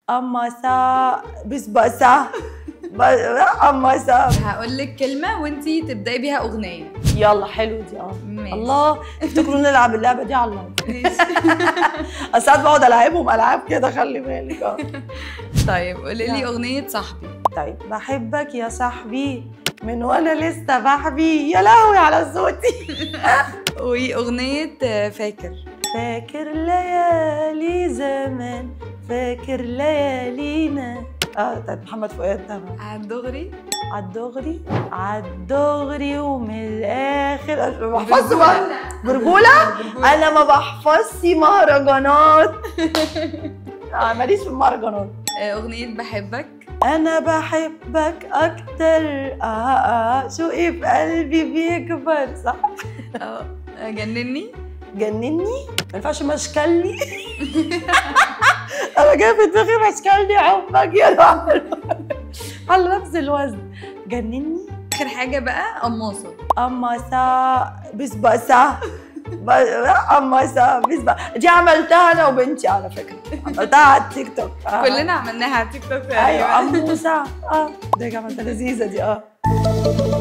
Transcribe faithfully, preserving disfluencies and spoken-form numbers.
قمصة بسبسة قمصة. هقول لك كلمة وانتي تبدأي بيها أغنية. يلا حلو دي. اه ماشي. الله افتكروا نلعب اللعبة دي على الله. ماشي. ساعات بقعد ألعبهم ألعاب كده خلي بالك. اه طيب قولي لي أغنية صاحبي. طيب بحبك يا صاحبي من وانا لسه بحبي. يا لهوي على صوتي. وأغنية فاكر. فاكر ليالي زمان فاكر ليالينا. اه بتاعت محمد فؤاد طبعا. عالدغري. عالدغري عالدغري ومن الاخر بحفظ برجوله. انا ما بحفظش مهرجانات. آه ماليش في المهرجانات. أغنية بحبك. أنا بحبك أكتر آه آه شوقي في قلبي بيكبر. صح؟ اه جنني. جنني؟ ما ينفعش مشكلني. أنا جاي في دماغي مشكلني حبك يا لهوي على نفس الوزن. جنني. آخر حاجة بقى قماصة. قماصة بسبسة قماصة بسبسة. دي عملتها أنا وبنتي على فكرة. عملتها على التيك توك. آه. كلنا عملناها على التيك توك. أيوة قموصة. اه دي عملتها لذيذة دي. اه